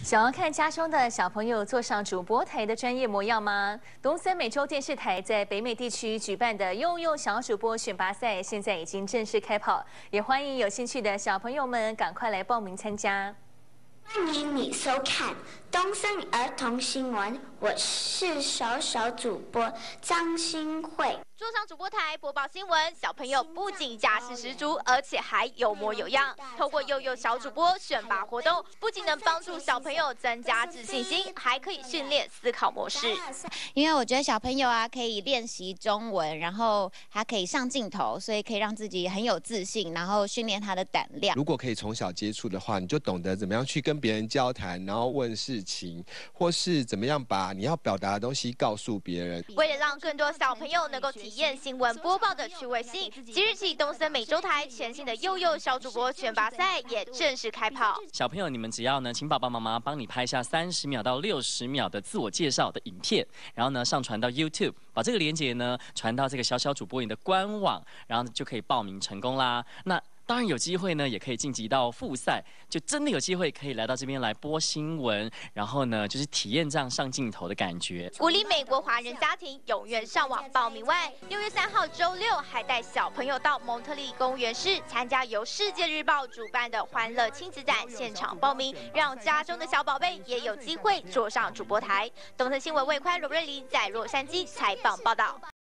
想要看家中的小朋友坐上主播台的专业模样吗？东森美洲电视台在北美地区举办的幼幼小主播选拔赛，现在已经正式开跑，也欢迎有兴趣的小朋友们赶快来报名参加。 欢迎你收看东森儿童新闻，我是小主播张新慧。 坐上主播台播报新闻，小朋友不仅架势十足，而且还有模有样。透过幼幼小主播选拔活动，不仅能帮助小朋友增加自信心，还可以训练思考模式。 因为我觉得小朋友啊，可以练习中文，然后还可以上镜头，所以可以让自己很有自信，然后训练他的胆量。 如果可以从小接触的话，你就懂得怎么样去跟别人交谈，然后问事情，或是怎么样把你要表达的东西告诉别人。 为了让更多小朋友能够体验新闻播报的趣味性，即日起东森美洲台全新的幼幼小主播选拔赛也正式开跑。 小朋友，你们只要呢，请爸爸妈妈帮你拍下30秒到60秒的自我介绍的影片，然后呢上传到 YouTube， 把这个连结呢传到这个小主播营的官网，然后就可以报名成功啦。那当然有机会呢，也可以晋级到复赛，就真的有机会可以来到这边来播新闻，然后呢，就是体验这样上镜头的感觉。 鼓励美国华人家庭踊跃上网报名外，6月3号周六还带小朋友到蒙特利公园市参加由世界日报主办的欢乐亲子展现场报名，让家中的小宝贝也有机会坐上主播台。东森新闻魏宽、罗瑞琳在洛杉矶采访报道。